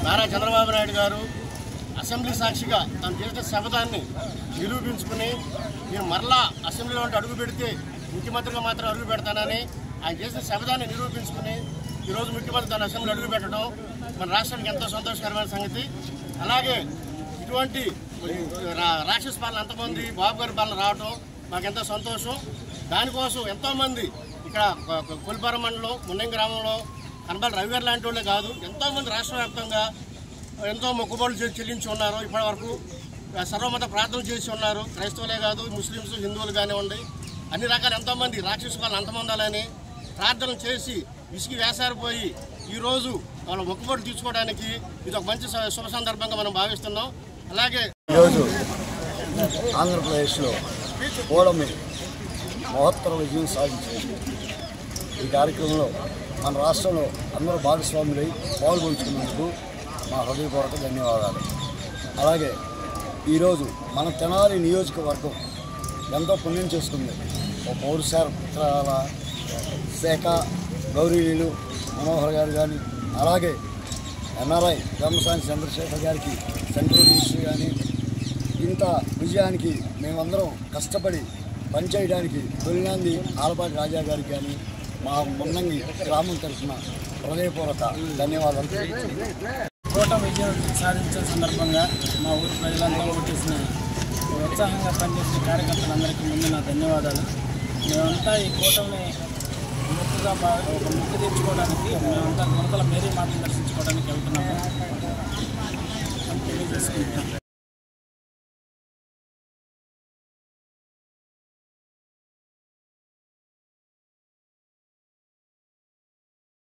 నారా చంద్రబాబు నాయుడు గారు అసెంబ్లీ సాక్షిగా తను చేసిన శపథాన్ని నిరూపించుకుని నేను మరలా అసెంబ్లీలో అడుగు పెడితే ముఖ్యమంత్రిగా మాత్రం అడుగు పెడతానని ఆయన చేసిన శపథాన్ని నిరూపించుకుని ఈరోజు ముఖ్యమంత్రి తన అసెంబ్లీ అడుగు పెట్టడం మన రాష్ట్రానికి ఎంతో సంతోషకరమైన సంగతి. అలాగే ఇటువంటి రాక్షస పాలన అంతమంది బాబు గారి పాలన రావడం మాకెంతో సంతోషం. దానికోసం ఎంతోమంది ఇక్కడ కొల్పారం మండలం మున్నం గ్రామంలో కనబాల రవి గారు లాంటి వాళ్ళే కాదు, ఎంతోమంది రాష్ట్ర వ్యాప్తంగా ఎంతో మొక్కుబడులు చెల్లించి ఉన్నారు. ఇప్పటి వరకు సర్వమత ప్రార్థనలు చేసి ఉన్నారు. క్రైస్తవులే కాదు, ముస్లిమ్స్, హిందువులు కానివ్వండి, అన్ని రకాల ఎంతోమంది రాక్షస పాలన అంతమందాలని ప్రార్థనలు చేసి విసిగి వేసారిపోయి ఈరోజు వాళ్ళ మొక్కుబడులు తీసుకోవడానికి ఇది ఒక మంచి శుభ సందర్భంగా మనం భావిస్తున్నాం. అలాగే ఈరోజు ఆంధ్రప్రదేశ్లో కూటమి మహత్తర విజయం సాధించింది. ఈ కార్యక్రమంలో మన రాష్ట్రంలో అందరూ భాగస్వాములై పాల్గొంచుకున్నందుకు మా హృదయపూర్వక ధన్యవాదాలు. అలాగే ఈరోజు మన తెనాలి నియోజకవర్గం ఎంతో పుణ్యం చేసుకుంది. ఒక పౌరసాల శాఖ గౌరీలు మనోహర్ గారు కానీ, అలాగే ఎన్ఆర్ఐ ధర్మసాని చంద్రశేఖర్ గారికి, సెంట్రల్ మినిస్టర్ కానీ, ఇంత విజయానికి మేమందరం కష్టపడి పనిచేయడానికి తొలినాంది ఆలపాటి రాజా గారికి కానీ, మా మున్నంగి గ్రామం తరఫున హృదయపూర్వక ధన్యవాదాలు. కూటమి విజయం సాధించిన సందర్భంగా మా ఊరి ప్రజలంతా ఓటేసిన ఉత్సాహంగా పనిచేసిన కార్యకర్తలందరికీ ముందు నా ధన్యవాదాలు. మేమంతా ఈ కూటమిని ఒక ముక్కు తీర్చుకోవడానికి మేమంతా గుంతల మేరీ మాటలు దర్శించుకోవడానికి వెళ్తున్నాము. తెలియజేసుకుంటున్నాం.